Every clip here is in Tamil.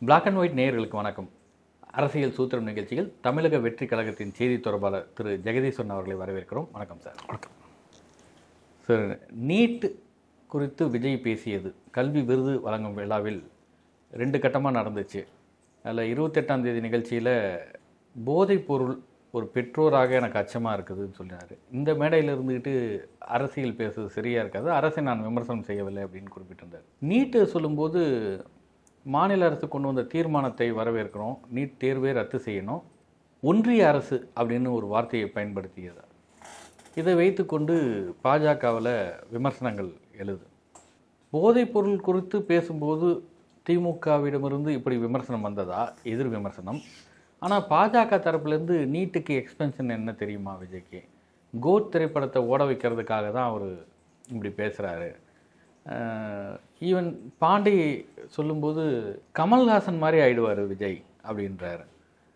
பிளாக் அண்ட் ஒயிட் நேயர்களுக்கு வணக்கம். அரசியல் சூத்திரம் நிகழ்ச்சியில் தமிழக வெற்றி கழகத்தின் செய்தி தொடர்பாளர் திரு ஜெகதீஸ்வரன் அவர்களை வரவேற்கிறோம். வணக்கம் சார். வணக்கம் சார், நீட் குறித்து விஜய் பேசியது கல்வி விருது வழங்கும் விழாவில் 2 கட்டமாக நடந்துச்சு. அதில் 28ஆம் தேதி நிகழ்ச்சியில் போதைப் பொருள் ஒரு பெற்றோராக எனக்கு அச்சமாக இருக்குதுன்னு சொன்னார். இந்த மேடையில் இருந்துக்கிட்டு அரசியல் பேசுறது சரியாக இருக்காது, அரசை நான் விமர்சனம் செய்யவில்லை அப்படின்னு குறிப்பிட்டிருந்தார். நீட்டு சொல்லும்போது மாநில அரசு கொண்டு வந்த தீர்மானத்தை வரவேற்கிறோம், நீட் தேர்வை ரத்து செய்யணும், ஒன்றிய அரசு அப்படின்னு ஒரு வார்த்தையை பயன்படுத்தியது. இதை வைத்துக்கொண்டு பாஜகவில் விமர்சனங்கள் எழுது. போதைப்பொருள் குறித்து பேசும்போது திமுகவிடமிருந்து இப்படி விமர்சனம் வந்ததா? எதிர் விமர்சனம். ஆனால் பாஜக தரப்புலேருந்து நீட்டுக்கு எக்ஸ்பென்ஷன் என்ன தெரியுமா விஜய்க்கு? கோட் திரைப்படத்தை ஓட வைக்கிறதுக்காக தான் அவர் இப்படி பேசுகிறாரு. ஈவன் பாண்டி சொல்லும்போது கமல்ஹாசன் மாதிரி ஆயிடுவார் விஜய் அப்படின்றாரு.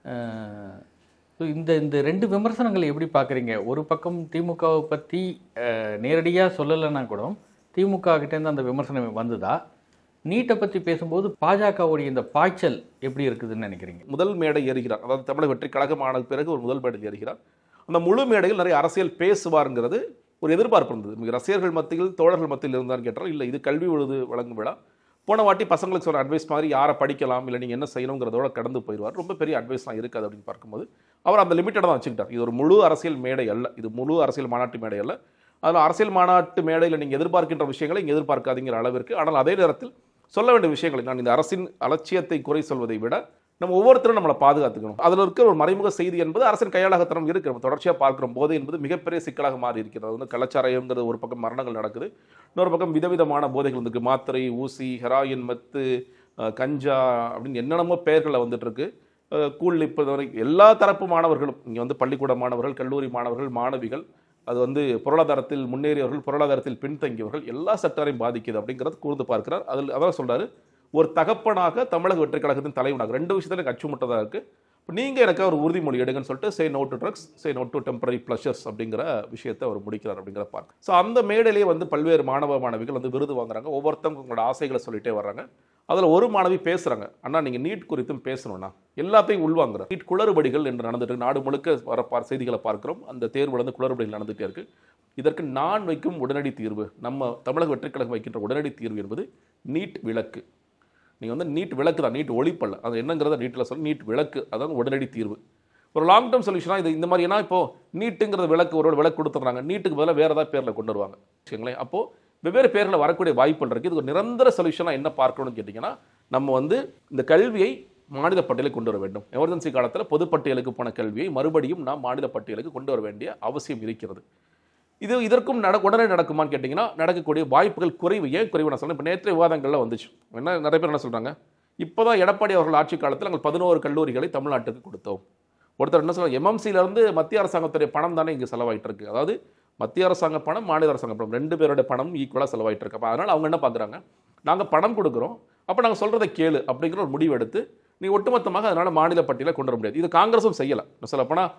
ஸோ இந்த 2 விமர்சனங்கள் எப்படி பார்க்குறீங்க? ஒரு பக்கம் திமுகவை பற்றி நேரடியாக சொல்லலைன்னா கூட திமுக கிட்டேருந்து அந்த விமர்சனம் வந்ததா? நீட்டை பற்றி பேசும்போது பாஜகவுடைய இந்த பாய்ச்சல் எப்படி இருக்குதுன்னு நினைக்கிறீங்க? முதல் மேடை ஏறுகிறார், அதாவது தமிழக வெற்றி கழகம் ஆன பிறகு ஒரு முதல் மேடையில் ஏறுகிறார். அந்த முழு மேடையில் நிறைய அரசியல் பேசுவாருங்கிறது ஒரு எதிர்பார்ப்பு இருந்தது. ரசிகர்கள் மத்தியில், தோழர்கள் மத்தியில் இருந்தான்னு கேட்டால் இல்லை, இது கல்வி விருது வழங்கும் விழா. போன வாட்டி பசங்களுக்கு சொல்கிற அட்வைஸ் மாதிரி யாரை படிக்கலாம் இல்லை நீங்கள் என்ன செய்யணுங்கிறதோட கடந்து போயிடுவார். ரொம்ப பெரிய அட்வைஸ்லாம் இருக்காது அப்படின்னு பார்க்கும்போது அவர் அந்த லிமிட்டடாக தான் வச்சுக்கிட்டார். இது ஒரு முழு அரசியல் மேடை அல்ல, இது முழு அரசியல் மாநாட்டு மேடை அல்ல. அதில் அரசியல் மாநாட்டு மேடையில் நீங்கள் எதிர்பார்க்கின்ற விஷயங்களை இங்கே எதிர்பார்க்காதீங்கிற அளவிற்கு, ஆனால் அதே நேரத்தில் சொல்ல வேண்டிய விஷயங்களை, நான் இந்த அரசின் அலட்சியத்தை குறை சொல்வதை விட நம்ம ஒவ்வொருத்தரும் நம்மளை பாதுகாத்துக்கணும். அதில் இருக்கிற ஒரு மறைமுக செய்தி என்பது அரசின் கையாளகத்தனம் இருக்குது. நம்ம தொடர்ச்சியாக பார்க்கிறோம். போதை என்பது மிகப்பெரிய சிக்கலாக மாறி இருக்கிறது. அது வந்து கலாச்சாரங்கிறது ஒரு பக்கம் மரணங்கள் நடக்குது, இன்னொரு பக்கம் விதவிதமான போதைகள் இருக்குது. மாத்திரை, ஊசி, ஹெராயின், மத்து, கஞ்சா அப்படின்னு என்னென்னமோ பெயர்களில் வந்துட்டு இருக்கு. கூல் இப்போ எல்லா தரப்பு மாணவர்களும் இங்கே வந்து பள்ளிக்கூட மாணவர்கள், கல்லூரி மாணவர்கள், மாணவிகள், அது வந்து பொருளாதாரத்தில் முன்னேறியவர்கள், பொருளாதாரத்தில் பின்தங்கியவர்கள், எல்லா செக்டரையும் பாதிக்குது அப்படிங்கிறது கூர்ந்து பார்க்கிறார். அதில் அதான் சொல்கிறாரு, ஒரு தகப்பனாக தமிழக வெற்றி கழகத்தின் தலைவனாக 2 விஷயத்தில் எனக்கு அச்சுமுட்டதாக இருக்குது. இப்போ நீங்கள் எனக்கு ஒரு உறுதிமொழி எடுங்கன்னு சொல்லிட்டு say no to drugs, say no to temporary pleasures அப்படிங்கிற விஷயத்தை அவர் முடிக்கிறார் அப்படிங்கிற பார்க்க. ஸோ அந்த மேடையிலேயே வந்து பல்வேறு மாணவிகள் வந்து விருது வாங்குறாங்க. ஒவ்வொருத்தவங்க உங்களோட ஆசைகளை சொல்லிட்டே வர்றாங்க. அதில் ஒரு மாணவி பேசுகிறாங்க, அண்ணா நீங்கள் நீட் குறித்தும் பேசணும்னா எல்லாத்தையும் உள்வாங்குறாங்க. நீட் குளறுபடிகள் என்று நடந்துட்டு நாடு முழுக்க வர செய்திகளை பார்க்குறோம். அந்த தேர்வில் வந்து குளறுபடிகள் நடந்துகிட்டே இருக்குது. இதற்கு நான் வைக்கும் உடனடி தீர்வு, நம்ம தமிழக வெற்றி கழகம் வைக்கின்ற உடனடி தீர்வு என்பது நீட் விலக்கு. நீங்கள் வந்து நீட் விளக்கு தான், நீட் ஒழிப்பல்ல. அது என்னங்கிறத நீட்டில் சொல்லி நீட் விளக்கு, அதான் உடனடி தீர்வு. ஒரு லாங் டேர்ம் சொல்யூஷனாக இது இந்த மாதிரி. ஏன்னா இப்போ நீட்டுங்கிறது விளக்கு, ஒரு விளக்கு கொடுத்துட்றாங்க, நீட்டுக்கு பதிலாக வேறு ஏதாவது பேரில் கொண்டு வருவாங்க வச்சுங்களேன். அப்போது வெவ்வேறு பேர்களை வரக்கூடிய வாய்ப்புகள் இருக்குது. இது ஒரு நிரந்தர சொல்யூஷனாக என்ன பார்க்கணும்னு கேட்டிங்கன்னா, நம்ம வந்து இந்த கல்வியை மாநில பட்டியலுக்கு கொண்டு வர வேண்டும். எமர்ஜென்சி காலத்தில் பொதுப்பட்டியலுக்கு போன கல்வியை மறுபடியும் நாம் மாநில பட்டியலுக்கு கொண்டு வர வேண்டிய அவசியம் இருக்கிறது. இதற்கும் உடனே நடக்குமான்னு கேட்டிங்கன்னா நடக்கக்கூடிய வாய்ப்புகள் குறைவு. ஏன் குறைவு நான் சொல்கிறேன், இப்போ நேற்று விவாதங்களில் வந்துச்சு. என்ன நிறைய பேர் என்ன சொல்கிறாங்க, இப்போ தான் எடப்பாடி அவர்கள் ஆட்சி காலத்தில் நாங்கள் 11 கல்லூரிகளை தமிழ்நாட்டுக்கு கொடுத்தோம். ஒருத்தர் என்ன சொல்கிறாங்க, எம்எம்சியிலேருந்து மத்திய அரசாங்கத்துடைய பணம் தானே இங்கே செலவாயிட்டு இருக்கு. அதாவது மத்திய அரசாங்க பணம், மாநில அரசாங்க பணம் 2 பேருடைய பணம் ஈக்குவலாக செலவாயிட்டு இருக்கு. அப்போ அதனால் அவங்க என்ன பார்க்குறாங்க, நாங்கள் பணம் கொடுக்குறோம், அப்போ நாங்கள் சொல்கிறத கேளு அப்படிங்கிற ஒரு முடிவு எடுத்து நீ ஒட்டுமொத்தமாக அதனால் மாநில பட்டியலை கொண்டு வர முடியாது. இது காங்கிரஸும் செய்யலை. சொல்லப்போனால்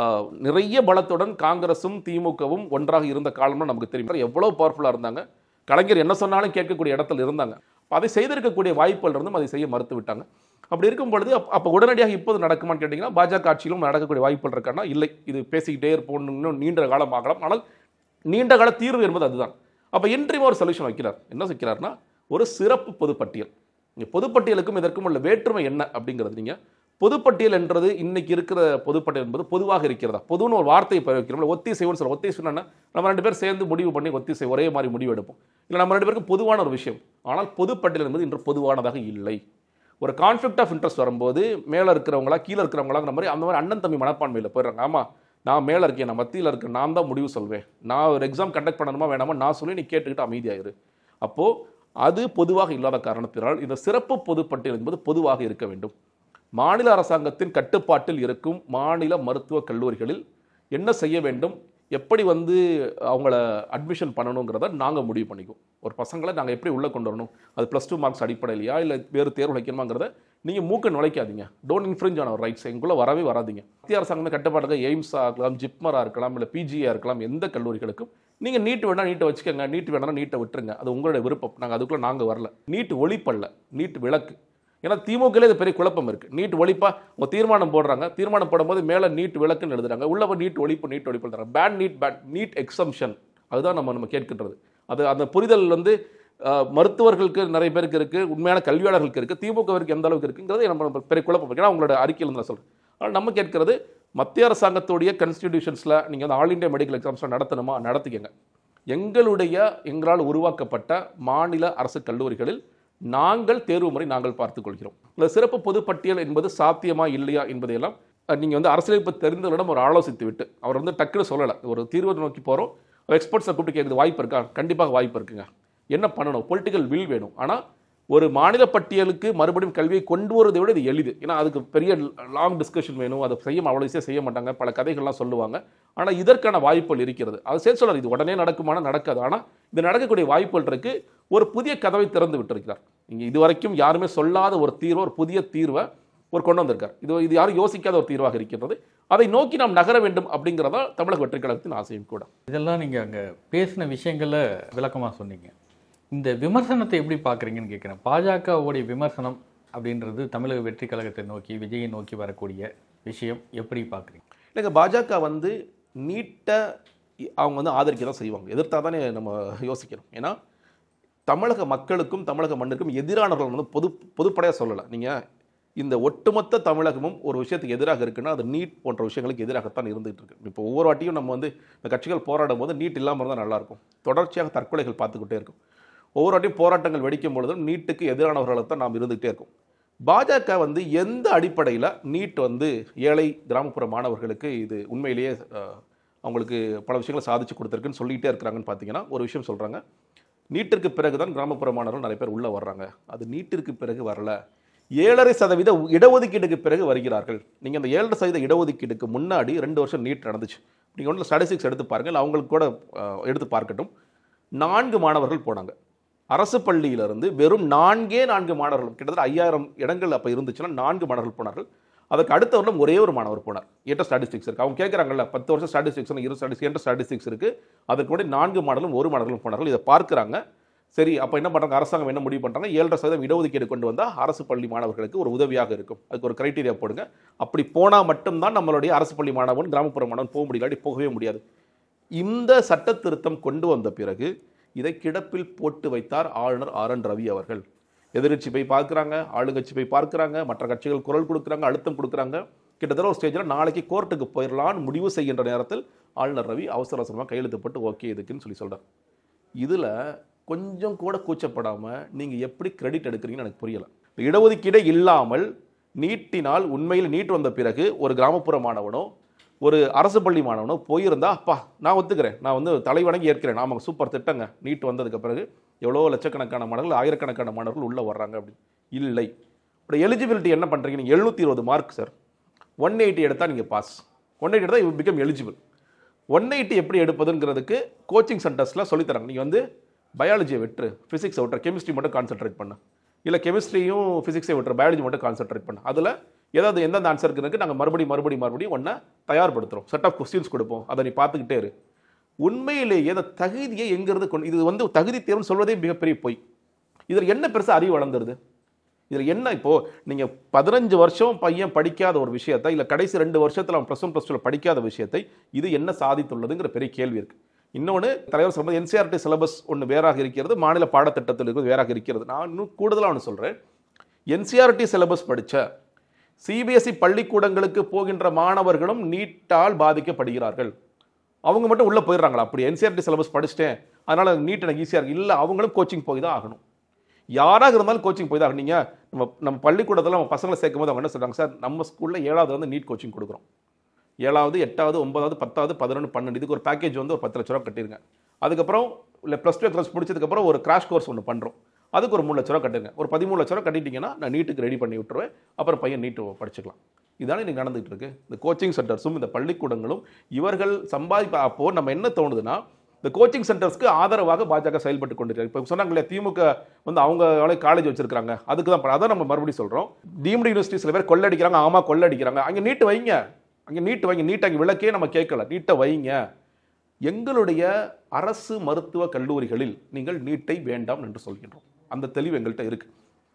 நிறைய பலத்துடன் காங்கிரஸும் திமுகவும் ஒன்றாக இருந்த காலம்னு நமக்கு தெரியும். எவ்வளோ பவர்ஃபுல்லாக இருந்தாங்க, கலைஞர் என்ன சொன்னாலும் கேட்கக்கூடிய இடத்துல இருந்தாங்க. அதை செய்திருக்கக்கூடிய வாய்ப்புகள் இருந்தும் அதை செய்ய மறுத்து விட்டாங்க. அப்படி இருக்கும் பொழுது அப்போ உடனடியாக இப்போது நடக்குமான்னு கேட்டிங்கன்னா பாஜக ஆட்சியிலும் நடக்கக்கூடிய வாய்ப்புகள் இருக்கான்னா இல்லை, இது பேசிக்கிட்டே இருப்போம், இன்னும் நீண்ட காலம் ஆகலாம். ஆனால் நீண்ட கால தீர்வு என்பது அதுதான். அப்போ இன்றையும் ஒரு சொல்யூஷன் வைக்கிறார். என்ன வைக்கிறார்னா, ஒரு சிறப்பு பொதுப்பட்டியல். பொதுப்பட்டியலுக்கும் இதற்கும் உள்ள வேற்றுமை என்ன அப்படிங்கிறது, நீங்கள் பொதுப்பட்டியல் என்றது இன்னைக்கு இருக்கிற பொதுப்பட்டியல் என்பது பொதுவாக இருக்கிறதா? பொதுன்னு ஒரு வார்த்தையை பிரயோகிக்கிறோம். ஒத்திசைவுன்னு சொல்ல, ஒத்திசைவுன்னா நம்ம 2 பேர் சேர்ந்து முடிவு பண்ணி ஒத்திசை ஒரே மாதிரி முடிவு எடுப்போம். இல்லை நம்ம 2 பேருக்கும் பொதுவான ஒரு விஷயம். ஆனால் பொதுப்பட்டியல் என்பது இன்று பொதுவானதாக இல்லை. ஒரு கான்ஃப்ளிக்ட் ஆஃப் இன்ட்ரெஸ்ட் வரும்போது மேலே இருக்கிறவங்களா கீழே இருக்கிறவங்களா அந்த மாதிரி அண்ணன் தம்பி மனப்பான்மையில் போயிடுறாங்க. ஆமாம், நான் மேலே இருக்கேன், நான் மத்தியில் இருக்கேன், நான் தான் முடிவு சொல்வேன், நான் ஒரு எக்ஸாம் கண்டக்ட் பண்ணணுமா வேணாமா நான் சொல்லி நீ கேட்டுக்கிட்டு அமைதியாயிரு. அப்போது அது பொதுவாக இல்லாத காரணத்தினால் இந்த சிறப்பு பொதுப்பட்டியல் என்பது பொதுவாக இருக்க வேண்டும். மாநில அரசாங்கத்தின் கட்டுப்பாட்டில் இருக்கும் மாநில மருத்துவக் கல்லூரிகளில் என்ன செய்ய வேண்டும், எப்படி வந்து அவங்கள அட்மிஷன் பண்ணணுங்கிறத நாங்கள் முடிவு பண்ணிக்குவோம். ஒரு பசங்களை நாங்கள் எப்படி உள்ளே கொண்டு வரணும், அது +2 மார்க்ஸ் அடிப்படையிலையா இல்லை வேறு தேர்வு வைக்கணுமாங்கிறத நீங்கள் மூக்க நுழைக்காதீங்க. Don't infringe on our rights. எங்குள்ளே வரவே வராதிங்க. மத்திய அரசாங்கம் கட்டுப்பாடுகள் எய்ம்ஸாக இருக்கலாம், ஜிப்மராக இருக்கலாம், இல்லை பிஜியாக இருக்கலாம், எந்த கல்லூரிகளுக்கும் நீங்கள் நீட் வேணா நீட்டை வச்சுக்கோங்க, நீட் வேணா நீட்டை விட்டுருங்க, அது உங்களுடைய விருப்பம். நாங்கள் அதுக்குள்ளே வரல. நீட் ஒழிப்பல்ல, நீட் விளக்கு. ஏன்னா திமுகலே இது பெரிய குழப்பம் இருக்குது. நீட் ஒழிப்பா அவங்க தீர்மானம் போடுறாங்க, தீர்மானம் போடும்போது மேலே நீட் விளக்குன்னு எழுதுறாங்க, உள்ள நீட் ஒழிப்பு எழுதுறாங்க. பேன் நீட் எக்ஸம்ஷன், அதுதான் நம்ம கேட்கின்றது. அது அந்த புரிதல் வந்து மருத்துவர்களுக்கு நிறைய பேருக்கு இருக்குது, உண்மையான கல்வியாளர்களுக்கு இருக்குது, திமுகவிற்கு எந்த அளவுக்கு இருக்குங்கிறது நம்ம பெரிய குழப்பம். ஏன்னா அவங்களோட அறிக்கையில் நான் சொல்கிறேன். ஆனால் நம்ம கேட்கறது மத்திய அரசாங்கத்துடைய கான்ஸ்டிடியூஷன்ஸில் நீங்கள் வந்து ஆல் இண்டியா மெடிக்கல் எக்ஸாம்ஸ்லாம் நடத்தணுமா, நடத்திக்கங்க. எங்களால் உருவாக்கப்பட்ட மாநில அரசு கல்லூரிகளில் நாங்கள் தேர்வு முறை நாங்கள் பார்த்துக் கொள்கிறோம். இந்த சிறப்பு பொதுப்பட்டியல் என்பது சாத்தியமா இல்லையா என்பதையெல்லாம் நீங்கள் வந்து அரசியலமைப்பு தெரிந்தவரிடம் ஒரு ஆலோசித்து விட்டு, அவர் வந்து டக்குன்னு சொல்லலை, ஒரு தீர்வை நோக்கி போகிறோம், எக்ஸ்பர்ட்ஸை கூப்பிட்டு கேட்குறது வாய்ப்பு இருக்கா, கண்டிப்பாக வாய்ப்பு இருக்குங்க. என்ன பண்ணணும், பொலிட்டிக்கல் வில் வேணும். ஆனால் ஒரு மாநில பட்டியலுக்கு மறுபடியும் கல்வியை கொண்டு வருவதை விட இது எளிது. ஏன்னா அதுக்கு பெரிய லாங் டிஸ்கஷன் வேணும், அதை அவ்வளோ ஈஸியாக செய்ய மாட்டாங்க, பல கதைகள்லாம் சொல்லுவாங்க. ஆனால் இதற்கான வாய்ப்புகள் இருக்கிறது. அது சேர்த்து சொல்கிறார், இது உடனே நடக்குமானா நடக்காது. ஆனால் இது நடக்கக்கூடிய வாய்ப்புகள் இருக்கு. ஒரு புதிய கதவை திறந்து விட்டிருக்கிறார். இங்கே இதுவரைக்கும் யாருமே சொல்லாத ஒரு தீர்வை, ஒரு புதிய தீர்வை ஒரு கொண்டு வந்திருக்கார். இது யாரும் யோசிக்காத ஒரு தீர்வாக இருக்கின்றது. அதை நோக்கி நாம் நகர வேண்டும் அப்படிங்கிறதா தமிழக வெற்றி கழகத்தின் ஆசையும் கூட. இதெல்லாம் நீங்கள் அங்கே பேசின விஷயங்களை விளக்கமாக சொன்னீங்க. இந்த விமர்சனத்தை எப்படி பார்க்குறீங்கன்னு கேட்குறேன். பாஜகவுடைய விமர்சனம் அப்படின்றது தமிழக வெற்றி கழகத்தை நோக்கி, விஜயை நோக்கி வரக்கூடிய விஷயம் எப்படி பார்க்குறீங்க? இல்லைங்க, பாஜக வந்து நீட்டை அவங்க வந்து ஆதரிக்க தான் செய்வாங்க, எதிர்த்தா தானே நம்ம யோசிக்கணும். ஏன்னா தமிழக மக்களுக்கும் தமிழக மண்ணுக்கும் எதிரானவர்கள் வந்து பொதுப்படையாக சொல்லலை. நீங்கள் இந்த ஒட்டுமொத்த தமிழகமும் ஒரு விஷயத்துக்கு எதிராக இருக்குன்னா அது நீட் போன்ற விஷயங்களுக்கு எதிராகத்தான் இருந்துகிட்டு இருக்கு. இப்போ ஒவ்வொரு வாட்டியும் நம்ம வந்து இந்த கட்சிகள் போராடும் போது நீட் இல்லாமல் இருந்தால் நல்லாயிருக்கும். தொடர்ச்சியாக தற்கொலைகள் பார்த்துக்கிட்டே இருக்கும். ஒவ்வொரு வாட்டியும் போராட்டங்கள் வெடிக்கும் பொழுதும் நீட்டுக்கு எதிரானவர்களை தான் நாம் இருந்துகிட்டே இருக்கும். பாஜக வந்து எந்த அடிப்படையில் நீட் வந்து ஏழை கிராமப்புற மாணவர்களுக்கு இது உண்மையிலேயே அவங்களுக்கு பல விஷயங்களை சாதிச்சு கொடுத்துருக்குன்னு சொல்லிகிட்டே இருக்கிறாங்கன்னு பார்த்தீங்கன்னா, ஒரு விஷயம் சொல்கிறாங்க, நீட்டிற்கு பிறகு தான் கிராமப்புற மாணவர்கள் நிறைய பேர் உள்ளே வர்றாங்க. அது நீட்டிற்கு பிறகு வரல, 7.5% இடஒதுக்கீடுக்கு பிறகு வருகிறார்கள். நீங்கள் அந்த 7.5% இடஒதுக்கீடுக்கு முன்னாடி 2 வருஷம் நீட் நடந்துச்சு. நீங்கள் ஒன்றில் ஸ்டாட்டிஸ்டிக்ஸ் எடுத்து பாருங்கள், அவங்களுக்கு கூட எடுத்து பார்க்கட்டும். 4 மாணவர்கள் போனாங்க. அரசு பள்ளியிலிருந்து வெறும் 4 மாணவர்கள், கிட்டத்தட்ட 5000 இடங்கள் அப்போ இருந்துச்சுன்னா 4 மாணவர்கள் போனார்கள். அதுக்கு அடுத்த வருடம் ஒரே ஒரு மாணவர் போனார். என்ற ஸ்டாட்டிஸ்டிக்ஸ் இருக்குது. அவங்க கேட்குறாங்கல்ல, 10 வருஷம் ஸ்டாட்டிஸ்டிக்ஸ், 20 ஸ்டாட்டிஸ்டிக்ஸ் இருக்குது. அதுக்கு கூட 4 மாணவர்களும் 1 மாணவர்களும் போனார்கள். இதை பார்க்குறாங்க. சரி, அப்போ என்ன பண்ணுறாங்க, அரசாங்கம் என்ன முடிவு பண்ணுறாங்க, 7.5% இடஒதுக்கீடு கொண்டு வந்தால் அரசு பள்ளி மாணவர்களுக்கு ஒரு உதவியாக இருக்கும். அதுக்கு ஒரு கிரைட்டீரியா போடுங்க. அப்படி போனால் மட்டும்தான் நம்மளுடைய அரசு பள்ளி மாணவன் கிராமப்புற மாணவன் போக முடியல, போகவே முடியாது. இந்த சட்ட திருத்தம் கொண்டு வந்த பிறகு இதை கிடப்பில் போட்டு வைத்தார் ஆளுநர் RN ரவி அவர்கள். எதிர்கட்சி போய் பார்க்குறாங்க, ஆளுங்கட்சி போய் பார்க்குறாங்க, மற்ற கட்சிகள் குரல் கொடுக்குறாங்க, அழுத்தம் கொடுக்குறாங்க. கிட்டத்தட்ட ஒரு ஸ்டேஜில் நாளைக்கு கோர்ட்டுக்கு போயிடலான்னு முடிவு செய்கின்ற நேரத்தில் ஆளுநர் ரவி அவசர அவசரமாக கையெழுத்து போட்டு ஓகே இதுக்குன்னு சொல்கிறார். இதில் கொஞ்சம் கூட கூச்சப்படாமல் நீங்கள் எப்படி கிரெடிட் எடுக்கிறீங்கன்னு எனக்கு புரியலை. இடஒதுக்கீடே இல்லாமல் நீட்டினால் உண்மையில் நீட் வந்த பிறகு ஒரு கிராமப்புற மாணவனோ ஒரு அரசு பள்ளி மாணவனோ போயிருந்தா, அப்பா நான் ஒத்துக்கிறேன், நான் வந்து தலைவணங்கி ஏற்கிறேன், நாம சூப்பர் திட்டங்க, நீட் வந்ததுக்கு பிறகு எவ்வளோ லட்சக்கணக்கான மாணவர்கள், ஆயிரக்கணக்கான மாணவர்கள் உள்ளே வர்றாங்க அப்படின்னு. இல்லை, இப்போ எலிஜிபிலிட்டி என்ன பண்ணுறீங்க, நீங்கள் 720 மார்க் சார், 180 எடுத்தால் நீங்கள் பாஸ், 180 எடுத்தால் யூ பிகம் எலிஜிபிள். 180 எப்படி எடுப்பதுங்கிறதுக்கு கோச்சிங் சென்டர்ஸில் சொல்லித்தராங்க. நீங்கள் வந்து பயாலஜியை விட்டு ஃபிசிக்ஸை விட்டுற, கெமிஸ்ட்ரி மட்டும் கான்சென்ட்ரேட் பண்ண, இல்லை கெமிஸ்ட்ரியும் ஃபிசிக்ஸை விட்டுற, பயாலஜி மட்டும் கான்சென்ட்ரேட் பண்ண. அதில் ஏதாவது எந்தெந்த ஆன்சர் இருக்குது நாங்கள் மறுபடியும் ஒன்றை தயார்படுத்துகிறோம், செட் ஆஃப் கொஸ்டின்ஸ் கொடுப்போம், அதை நீ பார்த்துக்கிட்டே இரு. உண்மையிலேயே அந்த தகுதியை எங்கிறது இது வந்து தகுதி தேர்வுன்னு சொல்வதே மிகப்பெரிய பொய். இதில் என்ன பெருசாக அறிவு வளர்ந்துருது? இதில் என்ன, இப்போது நீங்கள் 15 வருஷம் பையன் படிக்காத ஒரு விஷயத்தை, இல்லை கடைசி 2 வருஷத்தில் அவன் +1 +2 படிக்காத விஷயத்தை இது என்ன சாதித்துள்ளதுங்கிற பெரிய கேள்வி இருக்குது. இன்னொன்று, தலைவர் சொல்வது NCERT சிலபஸ் ஒன்று வேறாக இருக்கிறது, மாநில பாடத்திட்டத்தில் இருக்கிறது வேறாக இருக்கிறது. நான் இன்னும் கூடுதலாக ஒன்று சொல்கிறேன். NCERT சிலபஸ் படித்த CBSE பள்ளிக்கூடங்களுக்கு போகின்ற மாணவர்களும் நீட்டால் பாதிக்கப்படுகிறார்கள். அவங்க மட்டும் உள்ளே போயிடுறாங்களா? அப்படி NCERT சிலபஸ் படிச்சுட்டேன் அதனால் நீட் எனக்கு ஈஸியாக இருக்குது, இல்லை அவங்களும் கோச்சிங் போய் தான் ஆகணும். யாராக இருந்தாலும் கோச்சிங் போய் தான் ஆகணும். நீங்கள் நம்ம பள்ளிக்கூடத்தில் நம்ம பசங்களை சேர்க்கும் போது அவங்க என்ன சொல்கிறாங்க, சார் நம்ம ஸ்கூலில் 7வது வந்து நீட் கோச்சிங் கொடுக்குறோம், 7வது 8வது 9வது 10வது 11 12 இதுக்கு ஒரு பேக்கேஜ் வந்து ஒரு 10 லட்ச ரூபா கட்டிருங்க. அதுக்கப்புறம் இல்லை +2 எக்ஸாம்ஸ் முடிச்சதுக்கப்புறம் ஒரு கிராஷ் கோர்ஸ் ஒன்று பண்ணுறோம், அதுக்கு ஒரு 3 லட்ச ரூபா கட்டுங்க. ஒரு 13 லட்ச ரூபா கட்டிட்டீங்கன்னா நான் நீட்டுக்கு ரெடி பண்ணி விட்டுருவேன், அப்புறம் பையன் நீட்டு படிச்சுக்கலாம். இதானே இன்னைக்கு நடந்துகிட்டு இருக்கு. இந்த கோச்சிங் சென்டர்ஸும் இந்த பள்ளிக்கூடங்களும் இவர்கள் அப்போது நம்ம என்ன தோணுதுன்னா, இந்த கோச்சிங் சென்டர்ஸ்க்கு ஆதரவாக பாஜக செயல்பட்டு கொண்டிருக்காங்க. இப்போ சொன்னாங்களே திமுக வந்து அவங்க காலேஜ் வச்சிருக்காங்க, அதுக்கு தான் அதான் நம்ம மறுபடியும் சொல்கிறோம். டீம்டு யூனிவர்சிட்டி சில பேர் கொள்ளடிக்கிறாங்க, ஆமாம் கொள்ளடிக்கிறாங்க, அங்கே நீட்டு வைங்க, நீட் அங்கே விளக்கே நம்ம கேட்கல, நீட்டை வைங்க. எங்களுடைய அரசு மருத்துவ கல்லூரிகளில் நீங்கள் நீட்டை வேண்டாம் என்று சொல்கின்றோம். அந்த தெளிவு எங்கள்கிட்ட இருக்கு.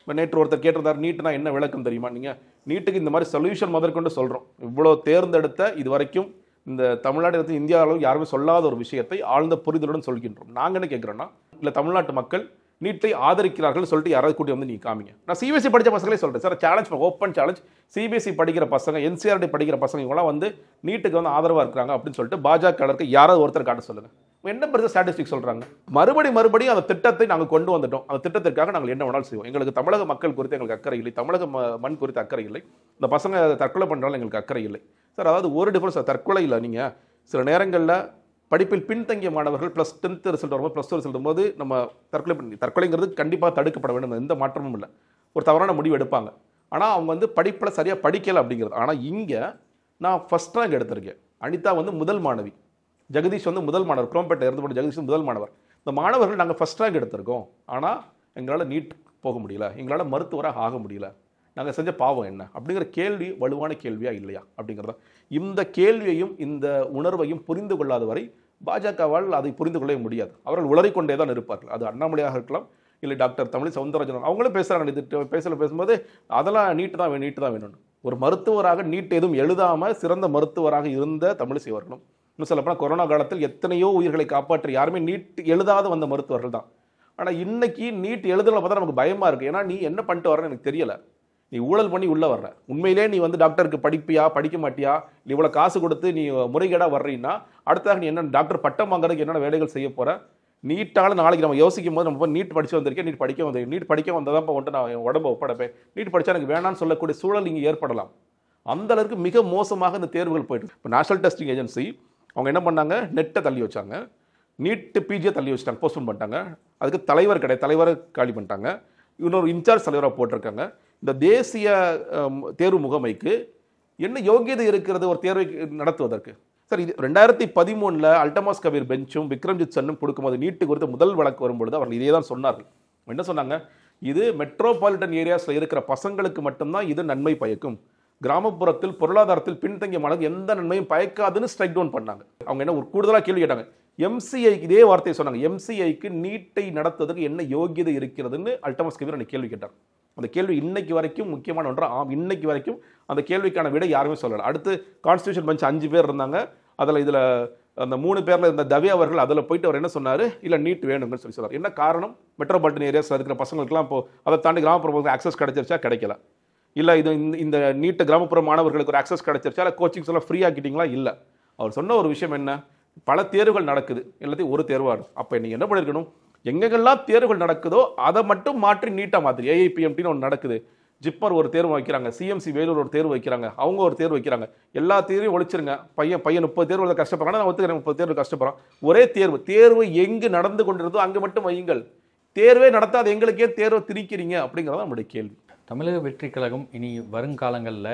இப்போ நேற்று ஒருத்தர் கேட்டிருந்தார், நீட்டுனா என்ன விளக்கம் தெரியுமா? நீங்கள் நீட்டுக்கு இந்த மாதிரி சொல்யூஷன் முதற்கொண்டு சொல்கிறோம். இவ்வளோ தேர்ந்தெடுத்த இது வரைக்கும் இந்த தமிழ்நாடு இந்தியா அளவு யாருமே சொல்லாத ஒரு விஷயத்தை ஆழ்ந்த புரிதலுடன் சொல்கின்றோம். நாங்கள் என்ன கேட்குறோன்னா, இல்லை தமிழ்நாட்டு மக்கள் நீட்டை ஆதரிக்கிறார்கள் சொல்லிட்டு யாராவது கூட்டி வந்து நீங்கள் காமிங்க. நான் சிபிஎஸ்சி படித்த பசங்களே சொல்கிறேன் sir, challenge, open challenge. CBSE படிக்கிற பசங்க, என்சிஆர்டி படிக்கிற பசங்க இவங்களாம் வந்து நீட்டுக்கு வந்து ஆதரவாக இருக்கிறாங்க அப்படின்னு சொல்லிட்டு பாஜக யாராவது ஒருத்தர் காட்ட சொல்லுங்கள். என்ன பெருசாக ஸ்டாட்டிஸ்டிக் சொல்கிறாங்க? மறுபடியும் அந்த திட்டத்தை நாங்கள் கொண்டு வந்துட்டோம். அந்த திட்டத்திற்காக நாங்கள் என்ன வேணாலும் செய்வோம். எங்களுக்கு தமிழக மக்கள் குறித்து எங்களுக்கு அக்கறை இல்லை, தமிழக மண் குறித்து அக்கறை இல்லை, இந்த பசங்க தற்கொலை பண்ணுறாலும் எங்களுக்கு அக்கறை இல்லை சார். அதாவது ஒரு டிஃபரன்ஸ், தற்கொலை இல்லை. நீங்கள் சில நேரங்களில் படிப்பில் பின்தங்கிய மாணவர்கள் +10th ரிசல்ட் வரும்போது, +2 ரிசல்ட் வரும்போது நம்ம தற்கொலைங்கிறது கண்டிப்பாக தடுக்கப்பட வேண்டும், எந்த மாற்றமும் இல்லை. ஒரு தவறான முடிவு எடுப்பாங்க. ஆனால் அவங்க வந்து படிப்பில் சரியாக படிக்கலை அப்படிங்கிறது. ஆனால் இங்கே நான் ஃபஸ்ட் ரேங்க் எடுத்திருக்கேன். அனிதா வந்து முதல் மாணவி, ஜெகதீஷ் வந்து முதல் மாணவர், குரோம்பேட்டை இருந்து போட்டு ஜெகதீஷ் முதல் மாணவர். இந்த மாணவர்கள் நாங்கள் ஃபஸ்ட் ரேங்க் எடுத்திருக்கோம். ஆனால் எங்களால் நீட் போக முடியல, எங்களால் மருத்துவராக ஆக முடியல, நாங்கள் செஞ்ச பாவம் என்ன அப்படிங்கிற கேள்வி வலுவான கேள்வியா இல்லையா அப்படிங்கிறத. இந்த கேள்வியையும் இந்த உணர்வையும் புரிந்து கொள்ளாத வரை பாஜகவால் அதை புரிந்து கொள்ளவே முடியாது. அவர்கள் உளறிக்கொண்டே தான் இருப்பார்கள். அது அண்ணாமலையாக இருக்கலாம், இல்லை டாக்டர் தமிழிசை சவுந்தரராஜன் அவங்களும் பேசுகிறாங்க. இது பேசும்போது அதெல்லாம் நீட்டு தான் வேணும்னு. ஒரு மருத்துவராக நீட் எதுவும் எழுதாமல் சிறந்த மருத்துவராக இருந்த தமிழிசை அவர்களும், இன்னும் சொல்லப்போனால் கொரோனா காலத்தில் எத்தனையோ உயிர்களை காப்பாற்றி யாருமே நீட் எழுதாத வந்த மருத்துவர்கள் தான். ஆனால் இன்னைக்கு நீட் எழுதுறத பார்த்தா நமக்கு பயமாக இருக்குது. ஏன்னா நீ என்ன பண்ணிட்டு வரன்னு எனக்கு தெரியலை. நீ ஊழல் பண்ணி உள்ளே வர்ற, உண்மையிலே நீ வந்து டாக்டருக்கு படிப்பியா படிக்க மாட்டியா, நீ இவ்வளோ காசு கொடுத்து நீ முறைகேடாக வர்றீன்னா அடுத்தாக நீ என்ன டாக்டர் பட்டம் வாங்குறதுக்கு என்னென்ன வேலைகள் செய்ய போகிற? நீட்டால் நாளைக்கு நம்ம யோசிக்கும் போது நம்ம நீட் படித்து வந்திருக்கேன், நீட் படிக்க வந்தால் தான் இப்போ வந்துட்டு நான் என் உடம்பை ஒப்படைப்பேன், நீட் படித்தா எனக்கு வேணான்னு சொல்லக்கூடிய சூழல் இங்கே ஏற்படலாம். அந்த அளவுக்கு மிக மோசமாக இந்த தேர்வுகள் போயிட்டு. இப்போ நேஷனல் டெஸ்டிங் ஏஜென்சி அவங்க என்ன பண்ணாங்க, நெட்டை தள்ளி வச்சாங்க, நீட்டு பிஜியை தள்ளி வச்சுட்டாங்க, போஸ்ட்போன் பண்ணிட்டாங்க. அதுக்கு தலைவரை காலி பண்ணிட்டாங்க, இன்னொரு இன்சார்ஜ் தலைவராக போட்டிருக்காங்க. இந்த தேசிய தேர்வு முகமைக்கு என்ன யோகியதை இருக்கிறது ஒரு தேர்வை நடத்துவதற்கு? சார், இது 2013 அல்டமாஸ் கபீர் பெஞ்சும் விக்ரம்ஜித் சன்னும் கொடுக்கும்போது நீட்டு குறித்து முதல் வழக்கு வரும்பொழுது அவர்கள் இதே தான் சொன்னார்கள். என்ன சொன்னாங்க? இது மெட்ரோபாலிட்டன் ஏரியாஸில் இருக்கிற பசங்களுக்கு மட்டும்தான் இது நன்மை பயக்கும், கிராமப்புறத்தில் பொருளாதாரத்தில் பின்தங்கிய மாணவர்கள் எந்த நன்மையும் பயக்காதுன்னு ஸ்ட்ரைக் டவுன் பண்ணாங்க. அவங்க என்ன ஒரு கூடுதலாக கேள்வி கேட்டாங்க, எம்சிஐக்கு இதே வார்த்தையை சொன்னாங்க, எம்சிஐக்கு நீட்டை நடத்துவதற்கு என்ன யோகியதை இருக்கிறதுன்னு அல்டமாஸ் கபீர் அன்னைக்கு கேள்வி கேட்டார். அந்த கேள்வி இன்னைக்கு வரைக்கும் முக்கியமான ஒன்று. இன்னைக்கு வரைக்கும் அந்த கேள்விக்கான விடை யாருமே சொல்லலை. அடுத்து கான்ஸ்டியூஷன் பெஞ்ச் 5 பேர் இருந்தாங்க. இதில் அந்த 3 பேரில் இருந்த தவி அவர்கள் அதில் போயிட்டு அவர் என்ன சொன்னார், இல்லை நீட் வேணும்னு சொல்லி சொன்னார். என்ன காரணம்? மெட்ரோபாலிட்டன் ஏரியாஸில் இருக்கிற பசங்களுக்குலாம் இப்போ அதை தாண்டி கிராமப்புற ஆக்சஸ் கிடைச்சிருச்சா, கிடைக்கல. இல்லை இது இந்த நீட்டு கிராமப்புற மாணவர்களுக்கு ஒரு ஆக்சஸ் கிடைச்சிருச்சா, இல்லை கோச்சிங்ஸ் எல்லாம் ஃப்ரீ ஆக்கிட்டீங்களா? இல்லை. அவர் சொன்ன ஒரு விஷயம் என்ன, பல தேர்வுகள் நடக்குது, எல்லாத்தையும் ஒரு தேர்வாக. அப்போ நீங்கள் என்ன பண்ணியிருக்கணும், எங்கெங்கெல்லாம் தேர்வுகள் நடக்குதோ அதை மட்டும் மாற்றி நீட்டாக மாற்றி, ஏஐபிஎம்டின்னு ஒன்று நடக்குது, ஜிப்மர் ஒரு தேர்வு வைக்கிறாங்க, சிஎம்சி வேலூர் ஒரு தேர்வு வைக்கிறாங்க, அவங்க ஒரு தேர்வு வைக்கிறாங்க, எல்லா தேர்வையும் ஒழிச்சிருங்க. பையன் 30 தேர்வுகள் கஷ்டப்படுறாங்க, நான் ஒத்துக்கிறேன் 30 தேர்வு கஷ்டப்படுறான். ஒரே தேர்வு எங்கு நடந்து கொண்டிருந்தோ அங்கே மட்டும் வையுங்கள். தேர்வே நடத்தாத எங்களுக்கே தேர்வை திரிக்கிறீங்க அப்படிங்கிறத நம்முடைய கேள்வி. தமிழக வெற்றி கழகம் இனி வருங்காலங்களில்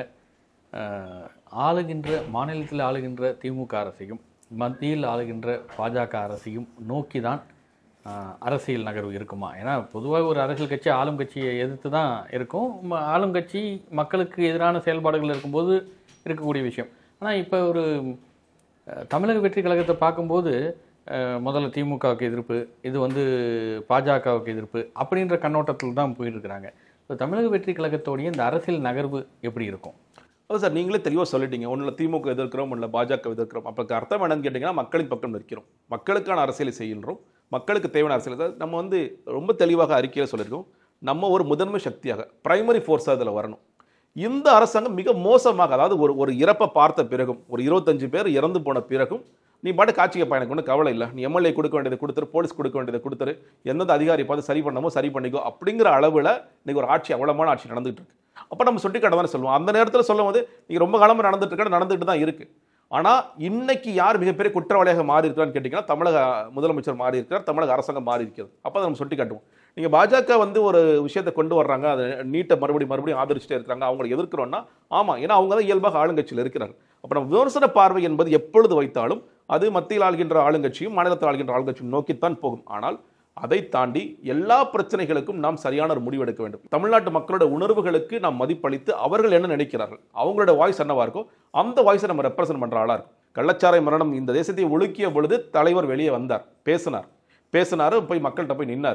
மாநிலத்தில் ஆளுகின்ற திமுக அரசையும் மத்தியில் ஆளுகின்ற பாஜக அரசையும் நோக்கி தான் அரசியல் நகர்வு இருக்குமா? ஏன்னா பொதுவாக ஒரு அரசியல் கட்சி ஆளும் கட்சியை எதிர்த்து தான் இருக்கும். ஆளும் கட்சி மக்களுக்கு எதிரான செயல்பாடுகள் இருக்கும்போது இருக்கக்கூடிய விஷயம். ஆனால் இப்போ ஒரு தமிழக வெற்றி கழகத்தை பார்க்கும்போது முதல்ல திமுகவுக்கு எதிர்ப்பு, இது வந்து பாஜகவுக்கு எதிர்ப்பு அப்படின்ற கண்ணோட்டத்தில் தான் போயிட்டுருக்கிறாங்க. இப்போ தமிழக வெற்றி கழகத்தோடைய இந்த அரசியல் நகர்வு எப்படி இருக்கும்? அது சார், நீங்களே தெளிவாக சொல்லிட்டீங்க. ஒன்றில் திமுக எதிர்க்கிறோம், ஒன்றில் பாஜக எதிர்க்கிறோம். அப்போ அர்த்தம் என்னன்னு கேட்டிங்கன்னா, மக்களின் பக்கம் நிற்கிறோம், மக்களுக்கான அரசியலை செய்கின்றோம், மக்களுக்கு தேவையான அரசியல். நம்ம வந்து ரொம்ப தெளிவாக அறிக்கையில் சொல்லியிருக்கோம், நம்ம ஒரு முதன்மை சக்தியாக பிரைமரி ஃபோர்ஸாக அதில் வரணும். இந்த அரசாங்கம் மிக மோசமாக, அதாவது ஒரு இறப்பை பார்த்த பிறகும், ஒரு 25 பேர் இறந்து போன பிறகும் நீ பாட்டு காட்சிக்கு எனக்கு ஒன்றும் கவலை இல்லை, நீ எம்எல்ஏ கொடுக்க வேண்டியதை கொடுத்துரு, போலீஸ் கொடுக்க வேண்டியதை கொடுத்துரு, எந்தெந்த அதிகாரி பார்த்து சரி பண்ணமோ சரி பண்ணிக்கோ அப்படிங்கிற அளவில் இன்றைக்கி ஒரு ஆட்சி, அவ்வளோமான ஆட்சி நடந்துகிட்டு இருக்கு. அப்போ நம்ம சுட்டிக்காட்ட தானே சொல்லுவோம். அந்த நேரத்தில் சொல்லும் போது நீங்கள் ரொம்ப காலமாக நடந்துட்டு தான் இருக்குது. ஆனால் இன்னைக்கு யார் மிகப்பெரிய குற்றவாளியாக மாறி இருக்கிறான்னு கேட்டிங்கன்னா, தமிழக முதலமைச்சர் மாறி இருக்கிறார், தமிழக அரசாங்கம் மாறி இருக்கிறது. அப்போ நம்ம சுட்டி காட்டுவோம். நீங்கள் பாஜக வந்து ஒரு விஷயத்தை கொண்டு வர்றாங்க, அதை நீட்டை மறுபடியும் ஆதரிச்சுட்டே இருக்கிறாங்க, அவங்களை எதிர்க்கிறோன்னா ஆமாம், ஏன்னா அவங்க தான் இயல்பாக ஆளுங்கட்சியில் இருக்கிறாங்க. அப்போ நம்ம விமர்சன பார்வை என்பது எப்பொழுது வைத்தாலும் அது மத்தியில் ஆள்கின்ற ஆளுங்கட்சியும் மாநிலத்தில் ஆள்கின்ற ஆளுங்கட்சியும் நோக்கித்தான் போகும். ஆனால் அதை தாண்டி எல்லா பிரச்சனைகளுக்கும் நாம் சரியான ஒரு முடிவு எடுக்க வேண்டும். தமிழ்நாட்டு மக்களோட உணர்வுகளுக்கு நாம் மதிப்பளித்து அவர்கள் என்ன நினைக்கிறார்கள், அவங்களோட வாய்ஸ் என்னவா இருக்கோ அந்த வாய்ஸை நம்ம ரெப்ரசென்ட் பண்ற ஆளா இருக்கும். கள்ளச்சாராய மரணம் இந்த தேசத்தை ஒழுக்கிய பொழுது தலைவர் வெளியே வந்தார், பேசினார், போய் மக்கள்கிட்ட போய் நின்னார்.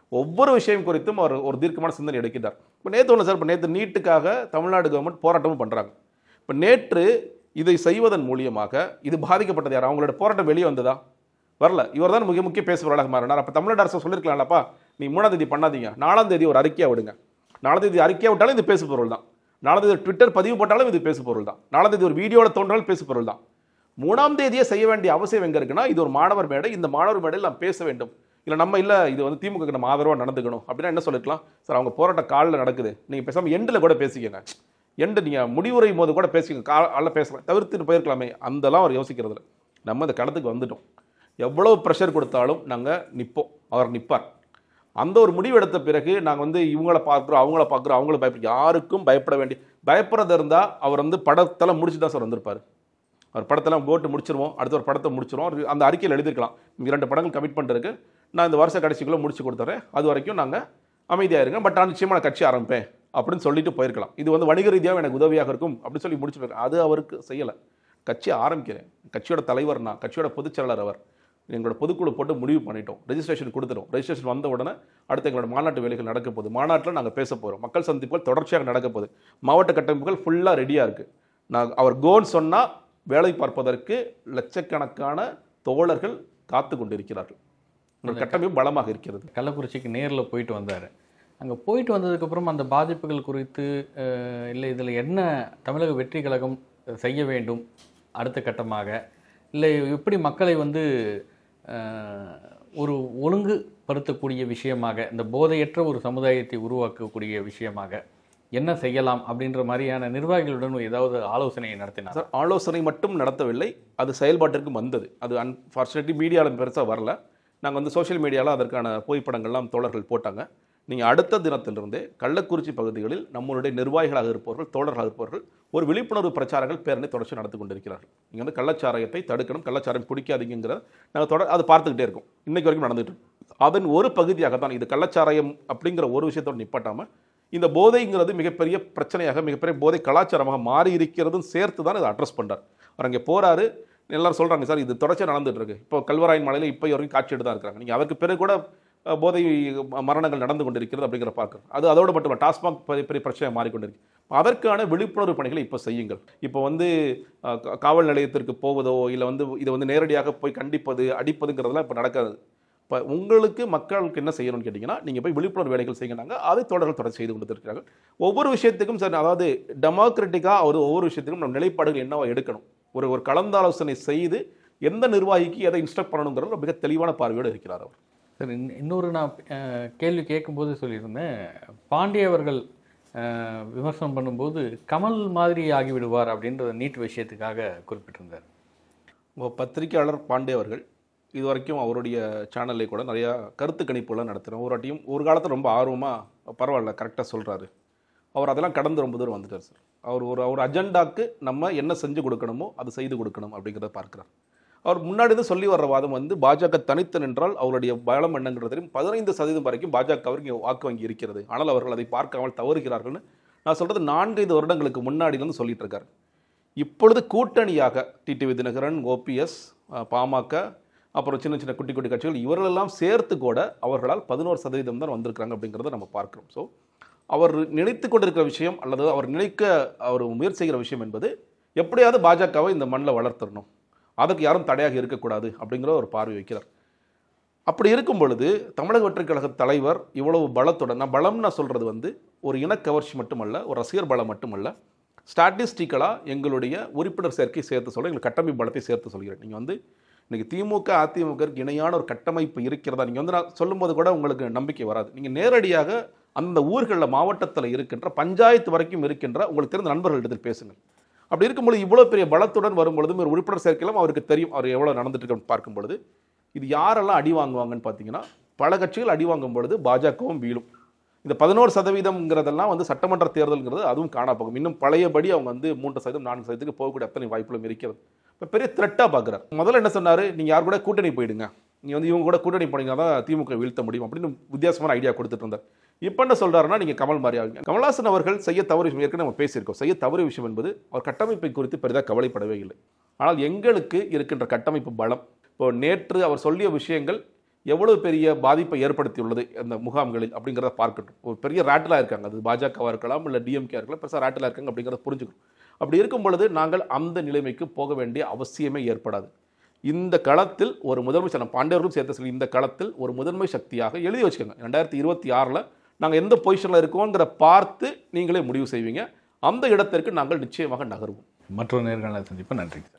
ஒவ்வொரு விஷயம் குறித்தும் அவர் ஒரு தீர்க்கமான சிந்தனை எடுக்கிறார். இப்போ நேற்று ஒன்று சார், இப்போ நேற்று நீட்டுக்காக தமிழ்நாடு கவர்மெண்ட் போராட்டமும் பண்ணுறாங்க. இப்போ நேற்று இதை செய்வதன் மூலியமாக இது பாதிக்கப்பட்டது யார்? அவங்களோட போராட்டம் வெளியே வந்ததா? வரல. இவர் தான் மிக முக்கிய பேசுபவராக மாறினார். அப்போ தமிழ்நாடு அரசு சொல்லியிருக்கலாம்லப்பா, நீ 3ஆம் தேதி பண்ணாதீங்க, 4ஆம் தேதி ஒரு அறிக்கையை விடுங்க. 4ஆம் தேதி அறிக்கையை விட்டாலும் இது பேசு பொருள் தான். 4ஆம் தேதி ட்விட்டர் பதிவு போட்டாலும் இது பேசு பொருள் தான். 4ஆம் தேதி ஒரு வீடியோவில் தோன்றாலும் பேசு பொருள் தான். 3ஆம் தேதியே செய்ய வேண்டிய அவசியம் எங்கே இருக்குன்னா, இது ஒரு மாணவர் மேடை, இந்த மாணவர் மேடையில் நாம் பேச வேண்டும். இல்லை நம்ம இல்லை இது வந்து திமுக நம்ம ஆதரவாக நடந்துக்கணும் அப்படின்னா என்ன சொல்லிக்கலாம் சார்? அவங்க போராட்டம் காலில் நடக்குது, நீங்கள் பேசாமல் எண்டில் கூட பேசிக்கங்க, எண்டு நீங்கள் முடிவுரை போது கூட பேசிக்கங்க, காலைல பேசலாம், தவிர்த்துட்டு போயிருக்கலாமே. அந்தெல்லாம் அவர் யோசிக்கிறது இல்லை. நம்ம இந்த களத்துக்கு வந்துட்டோம். எவ்வளோ ப்ரெஷர் கொடுத்தாலும் நாங்கள் நிற்போம், அவர் நிற்பார். அந்த ஒரு முடிவு எடுத்த பிறகு நாங்கள் வந்து இவங்கள பார்க்குறோம், அவங்கள பார்க்குறோம், அவங்கள பயப்பட யாருக்கும் பயப்பட பயப்படுறது இருந்தால் அவர் வந்து படத்தெல்லாம் முடிச்சு தான் சார் வந்திருப்பார். அவர் படத்தெல்லாம் போட்டு முடிச்சிருவோம், அடுத்த ஒரு படத்தை முடிச்சிருவோம். அந்த அறிக்கையில் எழுதிருக்கலாம், 2 படங்கள் கமிட்மெண்ட் இருக்குது, நான் இந்த வருஷ கடைசிக்குள்ளே முடிச்சு கொடுத்துறேன், அது வரைக்கும் நாங்கள் அமைதியாக இருங்க, பட் நான் நிச்சயமாக நான் கட்சி ஆரம்பிப்பேன் அப்படின்னு சொல்லிட்டு போயிருக்கலாம். இது வந்து வணிக ரீதியாக எனக்கு உதவியாக இருக்கும் அப்படின்னு சொல்லி முடிச்சு போயிருக்கேன். அது அவருக்கு செய்யலை. கட்சி ஆரம்பிக்கிறேன், கட்சியோட தலைவர் நான், கட்சியோட பொதுச் செயலாளர் அவர், எங்களோட பொதுக்குழு போட்டு முடிவு பண்ணிட்டோம், ரெஜிஸ்ட்ரேஷன் கொடுத்துட்டோம். ரெஜிஸ்ட்ரேஷன் வந்த உடனே அடுத்து எங்களோட மாநாட்டு வேலைகள் நடக்க போகுது. மாநாட்டில் நாங்கள் பேச போகிறோம். மக்கள் சந்திப்புகள் தொடர்ச்சியாக நடக்க போகுது. மாவட்ட கட்டமைப்புகள் ஃபுல்லாக ரெடியாக இருக்குது. நான் அவர் கோன்னு சொன்னால் வேலை பார்ப்பதற்கு லட்சக்கணக்கான தோழர்கள் காத்து கொண்டிருக்கிறார்கள். கட்டமைப்பு பலமாக இருக்கிறது. கள்ளக்குறிச்சிக்கு நேரில் போயிட்டு வந்தார். அங்கே போயிட்டு வந்ததுக்கப்புறம் அந்த பாதிப்புகள் குறித்து இல்லை இதில் என்ன தமிழக வெற்றி கழகம் செய்ய வேண்டும் அடுத்த கட்டமாக, இல்லை எப்படி மக்களை வந்து ஒரு ஒழுங்குபடுத்தக்கூடிய விஷயமாக, இந்த போதையற்ற ஒரு சமுதாயத்தை உருவாக்கக்கூடிய விஷயமாக என்ன செய்யலாம் அப்படின்ற மாதிரியான நிர்வாகிகளுடன் ஏதாவது ஆலோசனையை நடத்தினார் சார்? ஆலோசனை மட்டும் நடத்தவில்லை, அது செயல்பாட்டிற்கு வந்தது. அது அன்ஃபார்ச்சுனேட்லி மீடியாவில் பெருசாக வரல. நாங்கள் வந்து சோஷியல் மீடியாவில் அதற்கான புகைப்படங்கள்லாம் தோழர்கள் போட்டாங்க. நீங்கள் அடுத்த தினத்திலிருந்தே கள்ளக்குறிச்சி பகுதிகளில் நம்மளுடைய நிர்வாகிகளாக இருப்பவர்கள், தோழர்களாக இருப்பவர்கள் ஒரு விழிப்புணர்வு பிரச்சாரங்கள் பேரணி தொடர்ச்சி நடத்தி கொண்டிருக்கிறார்கள். நீங்கள் வந்து கள்ளச்சாராயத்தை தடுக்கணும், கள்ளச்சாரம் பிடிக்காதீங்கிறத நாங்கள் அதை பார்த்துக்கிட்டே இருக்கோம். இன்றைக்கு வரைக்கும் நடந்துட்டு இருக்கு. அதன் ஒரு பகுதியாக தான் இது கள்ளச்சாராயம் அப்படிங்கிற ஒரு விஷயத்தோடு நிப்பாட்டாமல் இந்த போதைங்கிறது மிகப்பெரிய பிரச்சனையாக, மிகப்பெரிய போதை கலாச்சாரமாக மாறி இருக்கிறதும் சேர்த்து தான் இதை அட்ரஸ் பண்ணுறார். அவர் அங்கே போகிறாரு, எல்லாரும் சொல்கிறாங்க சார் இது தொடர்ச்சியாக நடந்துட்டு இருக்கு. இப்போ கல்வராயன் மலையில் இப்போ வரைக்கும் காட்சி எடுத்து தான் இருக்கிறாங்க. நீங்கள் அதற்கு பிறகு கூட போதை மரணங்கள் நடந்து கொண்டிருக்கிறது அப்படிங்கிற பார்க்குறோம். அது அதோடு மட்டும் இல்லை, டாஸ்மாக் பெரிய பிரச்சனையாக மாறிக்கொண்டிருக்கு. அதற்கான விழிப்புணர்வு பணிகளை இப்போ செய்யுங்கள். இப்போ வந்து காவல் நிலையத்திற்கு போவதோ இல்லை வந்து இதை வந்து நேரடியாக போய் கண்டிப்பது, அடிப்பதுங்கிறதுலாம் இப்போ நடக்காது. இப்போ உங்களுக்கு மக்களுக்கு என்ன செய்யணும்னு கேட்டிங்கன்னா, நீங்கள் போய் விழிப்புணர்வு வேலைகள் செய்யணுங்க. அதை தொடர்ந்து செய்து கொண்டு இருக்கிறார்கள். ஒவ்வொரு விஷயத்துக்கும் சார், அதாவது டெமோக்ராட்டிக்காக ஒவ்வொரு விஷயத்துக்கும் நம்ம நிலைப்பாடுகள் என்னவோ எடுக்கணும். ஒரு கலந்தாலோசனை செய்து எந்த நிர்வாகிக்கு எதை இன்ஸ்ட்ரக்ட் பண்ணணுங்கிறது மிக தெளிவான பார்வையோடு இருக்கிறார் அவர். சார், இன்னொரு நான் கேள்வி கேட்கும்போது சொல்லியிருந்தேன், பாண்டிய அவர்கள் விமர்சனம் பண்ணும்போது கமல் மாதிரி ஆகிவிடுவார் அப்படின்ற நீட் விஷயத்துக்காக குறிப்பிட்டிருந்தார். பத்திரிகையாளர் பாண்டிய அவர்கள் இது வரைக்கும் அவருடைய சேனல்லே கூட நிறையா கருத்து கணிப்புலாம் நடத்துகிறோம். ஒரு வாட்டியும் ஒரு காலத்தில் ரொம்ப ஆர்வமாக பரவாயில்ல கரெக்டாக சொல்கிறாரு. அவர் அதெல்லாம் கடந்து ரொம்ப தூரம் வந்துட்டார் சார். அவர் அஜெண்டாக்கு நம்ம என்ன செஞ்சு கொடுக்கணுமோ அது செய்து கொடுக்கணும் அப்படிங்கிறத பார்க்குறார். அவர் முன்னாடி தான் சொல்லி வர்ற வாதம் வந்து பாஜக தனித்து நின்றால் அவருடைய பலம் என்னங்கிறதையும் 15% வரைக்கும் பாஜகவிற்கு வாக்கு வங்கி இருக்கிறது, ஆனால் அவர்கள் அதை பார்க்காமல் தவறுகிறார்கள்னு நான் சொல்கிறது 4-5 வருடங்களுக்கு முன்னாடியிலேருந்து சொல்லிட்டு இருக்காரு. இப்பொழுது கூட்டணியாக டிடிவி தினகரன், ஓபிஎஸ், பாமக, அப்புறம் சின்ன சின்ன குட்டி குட்டி கட்சிகள் இவர்களெல்லாம் சேர்த்து கூட அவர்களால் 11% தான் வந்திருக்கிறாங்க அப்படிங்கிறத நம்ம பார்க்குறோம். ஸோ அவர் நினைத்து கொண்டிருக்கிற விஷயம் அல்லது அவர் முயற்சி செய்கிற விஷயம் என்பது எப்படியாவது பாஜகவை இந்த மண்ணில் வளர்த்துடணும், அதுக்கு யாரும் தடையாக இருக்கக்கூடாது அப்படிங்கிற ஒரு பார்வை வைக்கிறார். அப்படி இருக்கும் பொழுது தமிழக வெற்றிக் கழக தலைவர் இவ்வளவு பலத்துடன், நான் பலம்னு சொல்கிறது வந்து ஒரு இனக்கவர்ச்சி மட்டுமல்ல, ஒரு ரசிகர் பலம் மட்டுமல்ல, ஸ்டாட்டிஸ்டிக்கலாக எங்களுடைய உறுப்பினர் சேர்க்கை சேர்த்து சொல்ல, எங்களுக்கு கட்டமைப்பு பலத்தை சேர்த்து சொல்கிறேன். நீங்கள் வந்து இன்றைக்கி திமுக அதிமுகவுக்கு இணையான ஒரு கட்டமைப்பு இருக்கிறதா நீங்கள் வந்து நான் சொல்லும்போது கூட உங்களுக்கு நம்பிக்கை வராது. நீங்கள் நேரடியாக அந்த ஊர்களில் மாவட்டத்தில் இருக்கின்ற பஞ்சாயத்து வரைக்கும் இருக்கின்ற உங்களுக்கு தெரிந்த நண்பர்களிடத்தில் பேசுங்கள். அப்படி இருக்கும்பொழுது இவ்வளோ பெரிய பலத்துடன் வரும்பொழுது ஒரு உறுப்பினர் சேர்க்கையிலும் அவருக்கு தெரியும் அவர் எவ்வளோ நடந்துட்டு இருக்குன்னு பார்க்கும்பொழுது இது யாரெல்லாம் அடி வாங்குவாங்கன்னு பார்த்தீங்கன்னா, பல கட்சிகள் அடி வாங்கும் பொழுது பாஜகவும் வீழும். இந்த 11%ங்கிறதெல்லாம் வந்து சட்டமன்ற தேர்தல்ங்கிறது அதுவும் காணாப்போகும். இன்னும் பழையபடி அவங்க வந்து 3%, 4%க்கு போகக்கூடிய அத்தனை வாய்ப்புகளும் இருக்கிறது. இப்போ பெரிய த்ரெட்டாக பார்க்குறாரு. முதல்ல என்ன சொன்னார், நீங்கள் யார் கூட கூட்டணி போயிடுங்க, நீங்கள் வந்து இவங்க கூட கூட்டணி போனீங்கன்னா தான் திமுக வீழ்த்த முடியும் அப்படின்னு வித்தியாசமான ஐடியா கொடுத்துட்டு இருந்தார். இப்போ என்ன சொல்கிறாருன்னா, நீங்கள் கமல் மாதிரி ஆகுங்க. கமல்ஹாசன் அவர்கள் செய்ய தவறு விஷயம் ஏற்கனவே நம்ம பேசியிருக்கோம். செய்ய தவறு விஷயம் என்பது அவர் கட்டமைப்பை குறித்து பெரிதாக கவலைப்படவே இல்லை. ஆனால் எங்களுக்கு இருக்கின்ற கட்டமைப்பு பலம், இப்போ நேற்று அவர் சொல்லிய விஷயங்கள் எவ்வளவு பெரிய பாதிப்பை ஏற்படுத்தியுள்ளது அந்த முகாம்களில் அப்படிங்கிறத பார்க்கட்டும். ஒரு பெரிய ரேட்டிலாக இருக்காங்க, அது பாஜகவாக இருக்கலாம் இல்லை டிஎம்கே இருக்கலாம், பெருசாக ரேட்டிலாக இருக்காங்க அப்படிங்கிறத புரிஞ்சுக்கணும். அப்படி இருக்கும் பொழுது நாங்கள் அந்த நிலைமைக்கு போக வேண்டிய அவசியமே ஏற்படாது. இந்த களத்தில் ஒரு முதன்மை பாண்டியர்களும் சேர்த்து சொல்லி இந்த களத்தில் ஒரு முதன்மை சக்தியாக எழுதி வச்சுக்கோங்க. 2026 நாங்கள் எந்த பொசிஷனில் இருக்கோங்கிற பார்த்து நீங்களே முடிவு செய்வீங்க. அந்த இடத்திற்கு நாங்கள் நிச்சயமாக நகர்வோம். மற்றொரு நேர்காணலை சந்திப்போம். நன்றி.